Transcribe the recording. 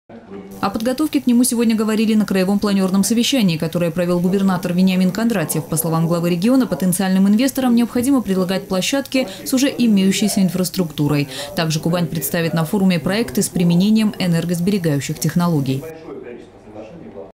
О подготовке к нему сегодня говорили на краевом планерном совещании, которое провел губернатор Вениамин Кондратьев. По словам главы региона, потенциальным инвесторам необходимо предлагать площадки с уже имеющейся инфраструктурой. Также Кубань представит на форуме проекты с применением энергосберегающих технологий.